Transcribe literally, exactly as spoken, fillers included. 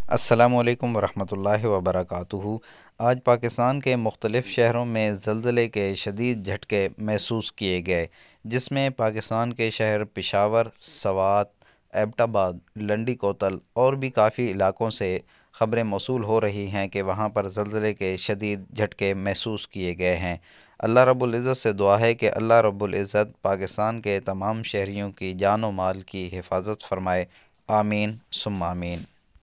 अस्सलामुअलैकुम वरहमतुल्लाहि वबरकातुहू। आज पाकिस्तान के मुख्तलिफ़ शहरों में ज़लज़ले के शदीद झटके महसूस किए गए, जिसमें पाकिस्तान के शहर पेशावर, सवात, एबटाबाद, लंडी कोतल और भी काफ़ी इलाकों से ख़बरें मौसूल हो रही हैं कि वहाँ पर ज़लज़ले के शदीद झटके महसूस किए गए हैं। अल्लाह रब्बुल इज़्ज़त से दुआ है कि अल्लाह रब्बुल इज़्ज़त पाकिस्तान के तमाम शहरियों की जान व माल की हिफाजत फ़रमाए। आमीन सुम्मा आमीन।